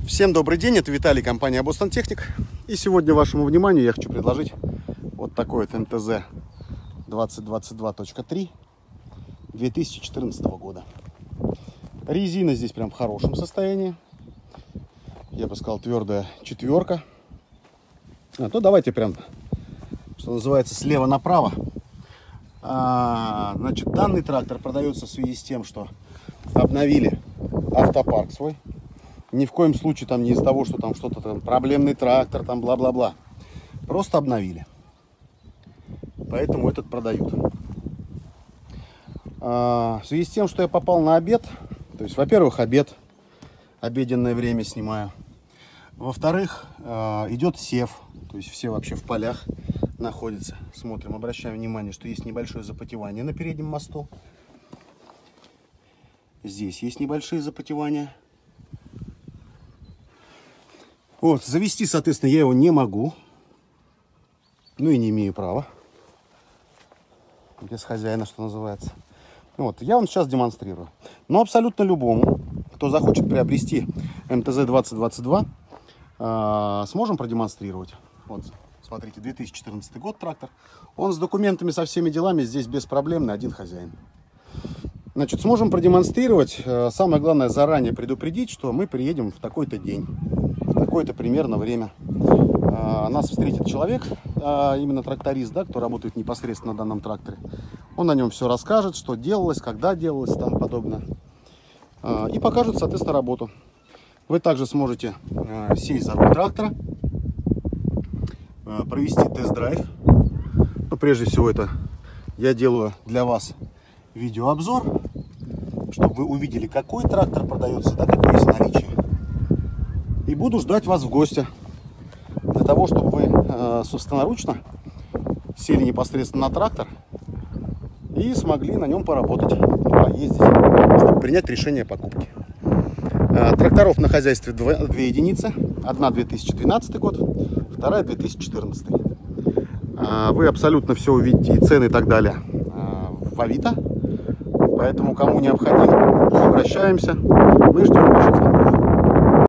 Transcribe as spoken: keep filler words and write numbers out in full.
Всем добрый день, это Виталий, компания Boston Technic. И сегодня вашему вниманию я хочу предложить вот такой вот эм тэ зэ двадцать двадцать два точка три две тысячи четырнадцатого года. Резина здесь прям в хорошем состоянии. Я бы сказал, твердая четверка. А то давайте прям, что называется, слева направо. А, значит, данный трактор продается в связи с тем, что обновили автопарк свой. Ни в коем случае там не из-за того, что там что-то там проблемный трактор, там бла-бла-бла. Просто обновили. Поэтому этот продают. А, в связи с тем, что я попал на обед, то есть, во-первых, обед, обеденное время снимаю. Во-вторых, а, идет сев, то есть все вообще в полях находятся. Смотрим, обращаем внимание, что есть небольшое запотевание на переднем мосту. Здесь есть небольшие запотевания. Вот, завести, соответственно, я его не могу. Ну и не имею права. Без хозяина, что называется. Вот, я вам сейчас демонстрирую. Но абсолютно любому, кто захочет приобрести эм тэ зэ двадцать двадцать два, э, сможем продемонстрировать. Вот, смотрите, две тысячи четырнадцатый год трактор. Он с документами, со всеми делами, здесь беспроблемный, один хозяин. Значит, сможем продемонстрировать. Самое главное, заранее предупредить, что мы приедем в такой-то день, в такое-то примерно время. Нас встретит человек, именно тракторист, да, кто работает непосредственно на данном тракторе. Он о нем все расскажет, что делалось, когда делалось, там подобное. И покажет, соответственно, работу. Вы также сможете сесть за руль трактора, провести тест-драйв. Но прежде всего это я делаю для вас видеообзор, чтобы вы увидели, какой трактор продается, да, какое есть наличие. И буду ждать вас в гости, для того, чтобы вы э, собственноручно сели непосредственно на трактор и смогли на нем поработать, поездить, чтобы принять решение о покупке. Э, тракторов на хозяйстве две, две единицы. Одна две тысячи двенадцатый год, вторая две тысячи четырнадцатый. Э, вы абсолютно все увидите, и цены и так далее, э, в Авито. Поэтому, кому необходимо, обращаемся. Мы ждем ваших звонков.